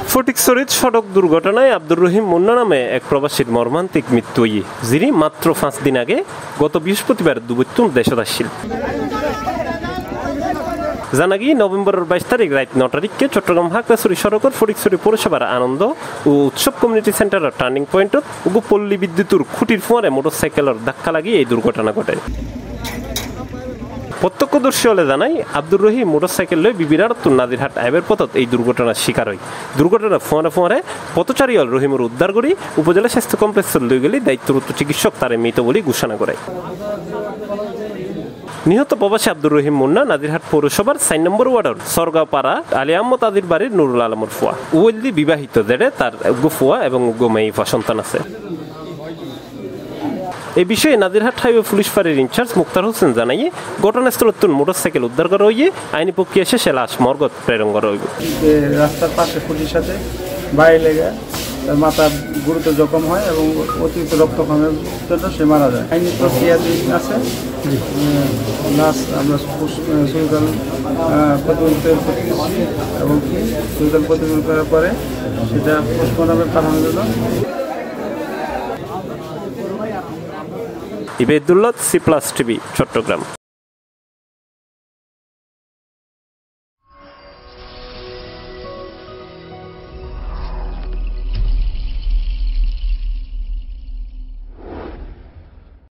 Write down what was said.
ফটিকছড়ির সড়ক দুর্ঘটনায় আব্দুর রহিম মুন্না নামে এক প্রবাসীর মর্মান্তিক মৃত্যু যিনি মাত্র 5 দিন আগে গত বৃহস্পতিবার দুবৈতুন দেশত আসছিল। জানা গিয়ে নভেম্বরের 22 তারিখ রাত 9টার দিকে চট্টগ্রাম হাকড়াছড়ি সড়কের ফটিকছড়ি পৌরসভার আনন্দ ও উৎসব কমিউনিটি সেন্টারের টার্নিং পয়েন্টত পল্লী বিদ্যুতের খুঁটির ফোয়ারে মোটরসাইকেলের ধাক্কা লাগিয়ে এই দুর্ঘটনা ঘটে। প্রত্যক্ষদর্শী হলে জানাই আব্দুর রহিম মোটরসাইকেল লয়ে বিবিরারতুন নাজিরহাট আইবের পথত এই দুর্ঘটনার শিকার হয়। দুর্ঘটনা ফোয়ারে পথচারী হল রহিমের উদ্ধার করি উপজেলা স্বাস্থ্য কমপ্লেক্সের লই গেলে দায়িত্বরত চিকিৎসক তারে মৃত বলে ঘোষণা করে। নিহত প্রবাসী আব্দুর রহিম মুন্না নাজিরহাট পৌরসভার 4 নম্বর ওয়ার্ডের সরগাপাড়া আলী আহমদ আদির বাড়ির নুরুল আলমের ফুয়া। ওয়েলদি বিবাহিত জেরে তার ফুয়া এবং মেয়ে সন্তান আছে। এই বিষয়ে নাজিরহাট হাইওয়ে পুলিশ ফাঁড়ির ইনচার্জ মুক্তার হোসেন জানাইয়ে ঘটনাস্থলত মোটরসাইকেল উদ্ধার করা হইয়ে আইনি প্রক্রিয়া শেষে লাশ মর্গত প্রেরণ করা হইব। রাস্তার পাশে খুঁটির সাথে বাইরে লেগে তার মাথা গুরুতর জখম হয় এবং অতিরিক্ত রক্তক্ষরণের জন্য সে মারা যায়। আইনি প্রক্রিয়া আছে, লাশ আমরা সুইকাল প্রতিবেদন করতেছি এবং সুইকাল প্রতিবেদন করার পরে সেটা পোস্টমর্টমে পাঠানোর জন্য। ইবেদুল্লাহ, Cplustv, চট্টগ্রাম।